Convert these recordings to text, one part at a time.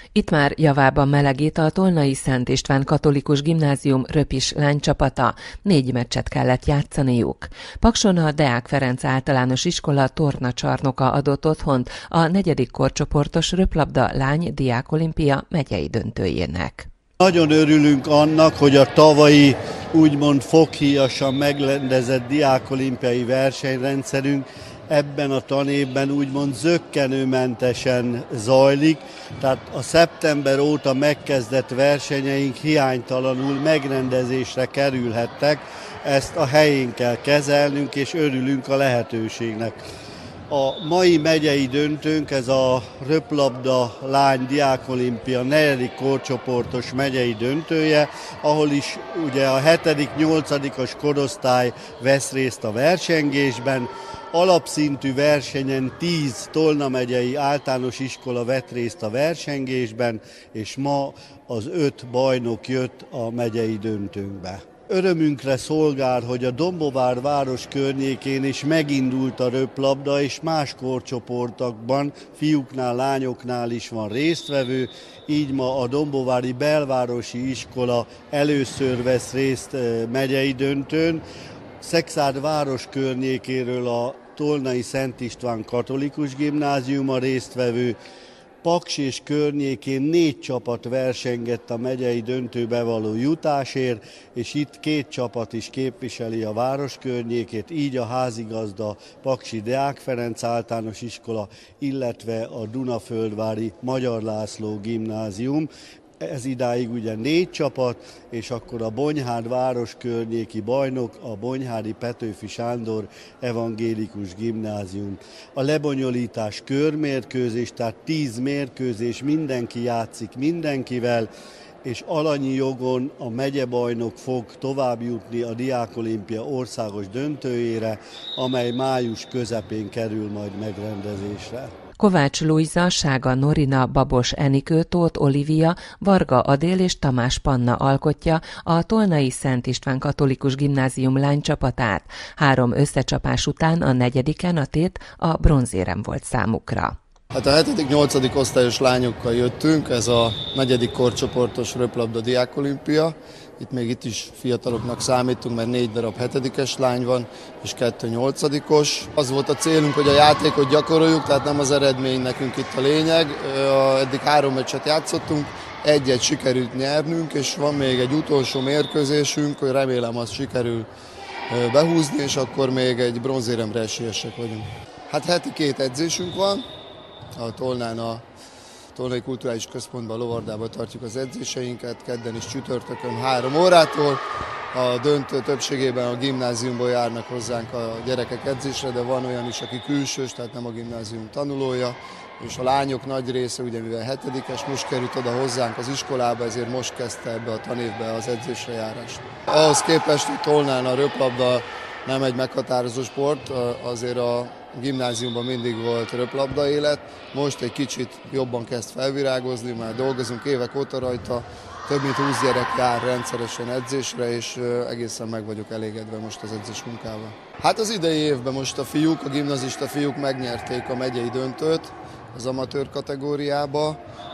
Itt már javában melegít a Tolnai Szent István Katolikus Gimnázium röpis lánycsapata. 4 meccset kellett játszaniuk. Pakson a Deák Ferenc Általános Iskola tornacsarnoka adott otthont a 4. korcsoportos röplabda lány diákolimpia megyei döntőjének. Nagyon örülünk annak, hogy a tavalyi úgymond foghíjasan megrendezett diákolimpiai versenyrendszerünk ebben a tanévben úgymond zökkenőmentesen zajlik, tehát a szeptember óta megkezdett versenyeink hiánytalanul megrendezésre kerülhettek, ezt a helyén kell kezelnünk, és örülünk a lehetőségnek. A mai megyei döntőnk, ez a röplabda lány diákolimpia 4. korcsoportos megyei döntője, ahol is ugye a 7.-8. korosztály vesz részt a versengésben. Alapszintű versenyen 10 Tolna megyei általános iskola vett részt a versengésben, és ma az 5 bajnok jött a megyei döntőnkbe. Örömünkre szolgál, hogy a Dombóvár város környékén is megindult a röplabda, és más korcsoportokban, fiúknál, lányoknál is van résztvevő, így ma a Dombóvári belvárosi iskola először vesz részt megyei döntőn. Szexárd város környékéről a Tolnai Szent István Katolikus Gimnázium a résztvevő, Paks és környékén 4 csapat versengett a megyei döntőbe való jutásért, és itt 2 csapat is képviseli a város környékét, így a házigazda Paksi Deák Ferenc Általános Iskola, illetve a Dunaföldvári Magyar László Gimnázium. Ez idáig ugye 4 csapat, és akkor a Bonyhád város környéki bajnok, a Bonyhádi Petőfi Sándor Evangélikus Gimnázium. A lebonyolítás körmérkőzés, tehát 10 mérkőzés, mindenki játszik mindenkivel, és alanyi jogon a megyebajnok fog tovább jutni a diákolimpia országos döntőjére, amely május közepén kerül majd megrendezésre. Kovács Lujza, Sága Norina, Babos Enikő, Tóth Olivia, Varga Adél és Tamás Panna alkotja a Tolnai Szent István Katolikus Gimnázium lánycsapatát. 3 összecsapás után a 4-en a tét a bronzérem volt számukra. Hát a 7.-8. osztályos lányokkal jöttünk, ez a 4. korcsoportos röplabda diákolimpia. Itt is fiataloknak számítunk, mert 4 darab 7-es lány van, és 2 8-os. Az volt a célunk, hogy a játékot gyakoroljuk, tehát nem az eredmény nekünk itt a lényeg. Eddig 3 meccset játszottunk, 1-1 sikerült nyernünk, és van még egy utolsó mérkőzésünk, hogy remélem azt sikerül behúzni, és akkor még egy bronzéremre esélyesek vagyunk. Hát heti 2 edzésünk van, a Tolnán a Tolnai Kulturális Központban, a Lovardában tartjuk az edzéseinket, kedden és csütörtökön 3 órától. A döntő többségében a gimnáziumból járnak hozzánk a gyerekek edzésre, de van olyan is, aki külsős, tehát nem a gimnázium tanulója. És a lányok nagy része, ugye mivel 7-es, most került oda hozzánk az iskolába, ezért most kezdte ebbe a tanévbe az edzésre járást. Ahhoz képest, hogy Tolnán a röplabda nem egy meghatározó sport, azért a gimnáziumban mindig volt röplabda élet, most egy kicsit jobban kezd felvirágozni, már dolgozunk évek óta rajta, több mint 20 gyerek jár rendszeresen edzésre, és egészen meg vagyok elégedve most az edzés munkával. Hát az idei évben most a fiúk, a gimnazista fiúk megnyerték a megyei döntőt az amatőr kategóriába,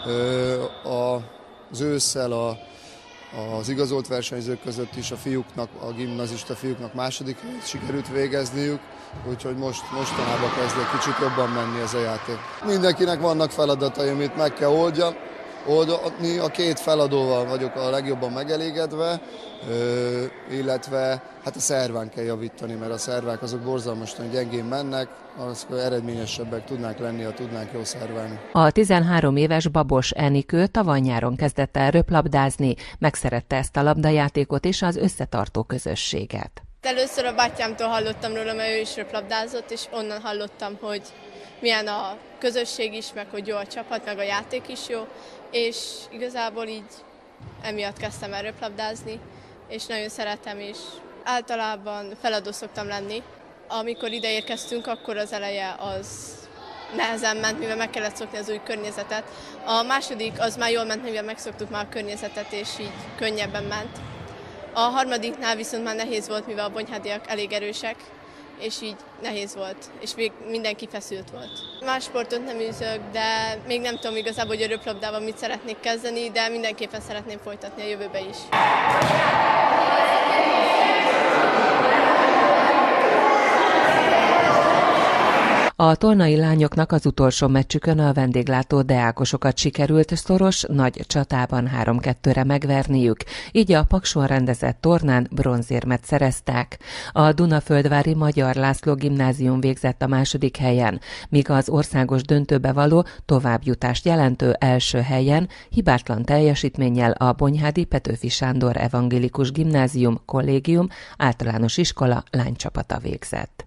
az ősszel az igazolt versenyzők között is a fiúknak, a gimnazista fiúknak második helyet sikerült végezniük, úgyhogy mostanában kezd egy kicsit jobban menni ez a játék. Mindenkinek vannak feladatai, amit meg kell oldani. A 2 feladóval vagyok a legjobban megelégedve, illetve hát a szerván kell javítani, mert a szervák azok borzalmasan gyengén mennek, azok eredményesebbek tudnánk lenni, ha tudnánk jól szerválni. A 13 éves Babos Enikő tavaly nyáron kezdett el röplabdázni, megszerette ezt a labdajátékot és az összetartó közösséget. Először a bátyámtól hallottam róla, mert ő is röplabdázott, és onnan hallottam, hogy milyen a közösség is, meg hogy jó a csapat, meg a játék is jó, és igazából így emiatt kezdtem el röplabdázni, és nagyon szeretem, és általában feladó szoktam lenni. Amikor ide érkeztünk, akkor az eleje az nehezen ment, mivel meg kellett szokni az új környezetet. A második az már jól ment, mivel megszoktuk már a környezetet, és így könnyebben ment. A harmadiknál viszont már nehéz volt, mivel a bonyhádiak elég erősek, és így nehéz volt, és még mindenki feszült volt. Más sportot nem űzök, de még nem tudom igazából, hogy a röplabdával mit szeretnék kezdeni, de mindenképpen szeretném folytatni a jövőbe is. A tolnai lányoknak az utolsó meccsükön a vendéglátó deákosokat sikerült szoros, nagy csatában 3-2-re megverniük, így a Pakson rendezett tornán bronzérmet szereztek. A Dunaföldvári Magyar László Gimnázium végzett a második helyen, míg az országos döntőbe való továbbjutást jelentő első helyen hibátlan teljesítménnyel a Bonyhádi Petőfi Sándor Evangélikus Gimnázium Kollégium általános iskola lánycsapata végzett.